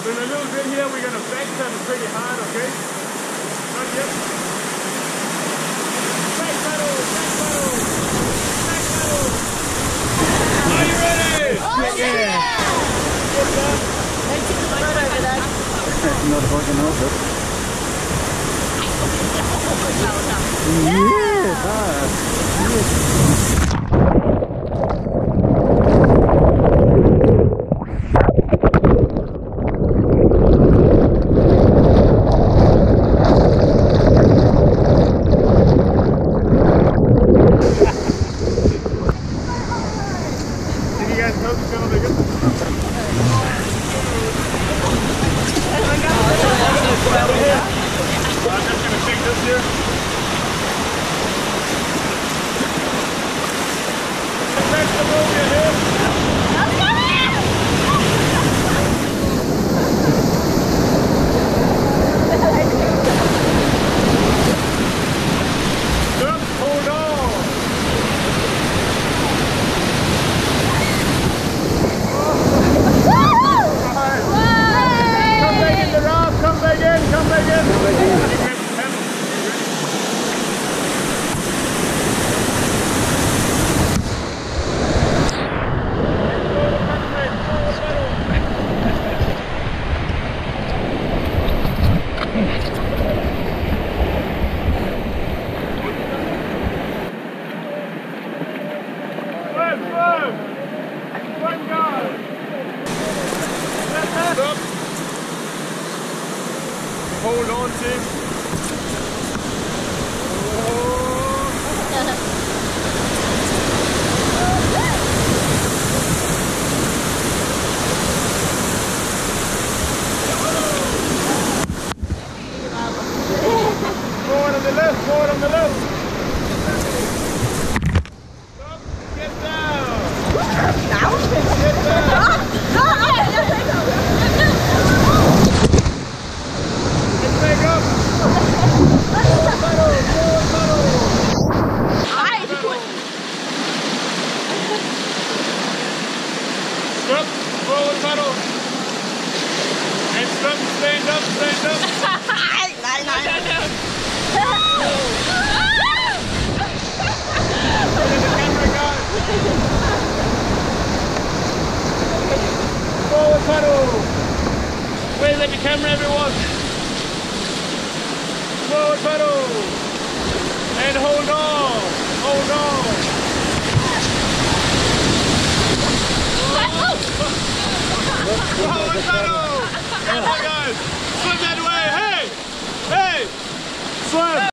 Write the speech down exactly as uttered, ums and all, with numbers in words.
So in a little bit here, we're going to back pedal pretty hard, okay? Not yet. Back pedal, back pedal, back pedal. Are you ready? Oh, yeah! yeah. Good job. They took the photo over there. Not if I can help it. Yeah! Ah, Hold on, Tim. Forward on the left, forward on the left. Stop, get down. Down? Get down. Get back up. Forward pedal, forward pedal. Stop, forward pedal. And stop, stand up, stand up. Nein, nein, nein. Where did the camera go? Forward pedal. Wave at the camera, everyone. Forward pedal. And hold on. Hold on. Forward pedal.